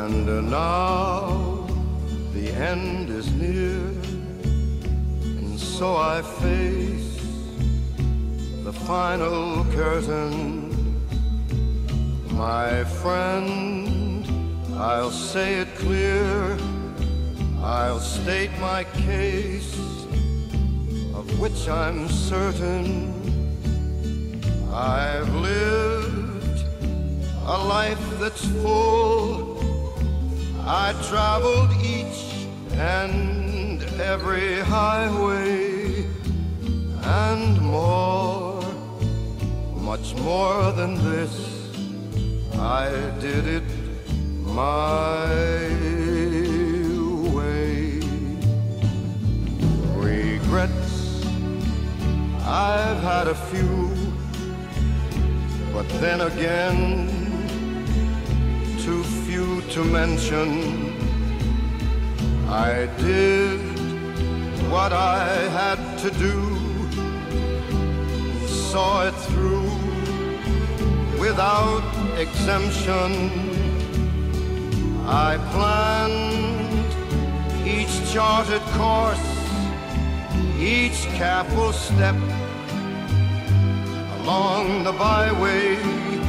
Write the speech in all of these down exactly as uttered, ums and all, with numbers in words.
And now the end is near, and so I face the final curtain. My friend, I'll say it clear, I'll state my case, of which I'm certain. I've lived a life that's full. I traveled each and every highway, and more, much more than this, I did it my way. Regrets, I've had a few, but then again, too few to mention. I did what I had to do, saw it through without exemption. I planned each charted course, each careful step along the byway,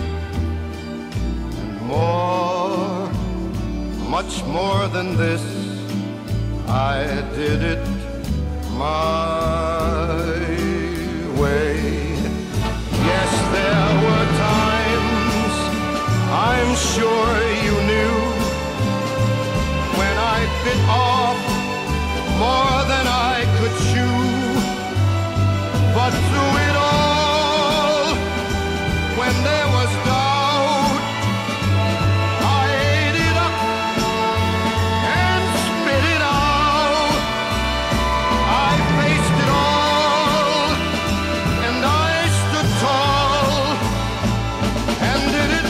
and more, much more than this, I did it my way. Yes, there were times, I'm sure you knew, when I bit off more than I could chew. But through it all, when there was doubt, I ate it up and spit it out. I faced it all, and I stood tall, and did it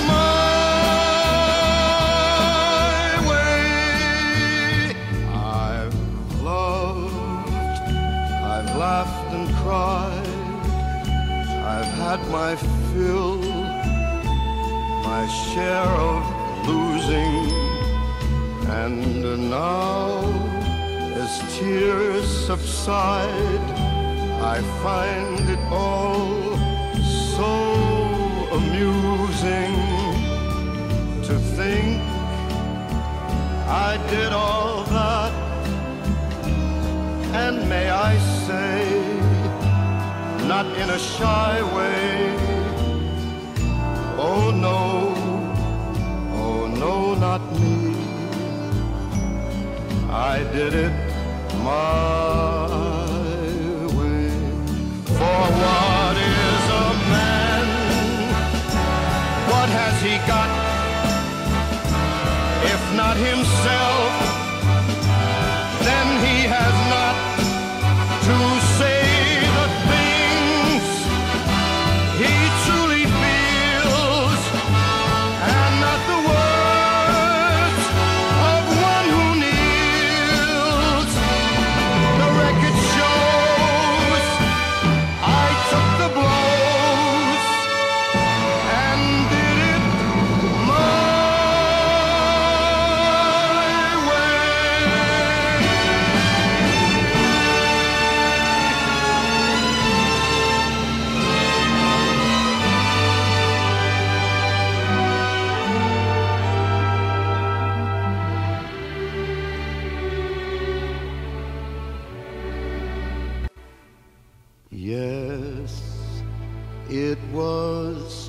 my way. I've loved, I've laughed and cried, I've had my fill, my share of losing, and now, as tears subside, I find it all so amusing to think I did all that, and may I say, not in a shy way. Oh no, oh no, not me. I did it my way. For what is a man? What has he got, if not himself? Then he has not to say the things he truly feels, and not the words of one who kneels. The record shows I took the blows and did it my Yes, it was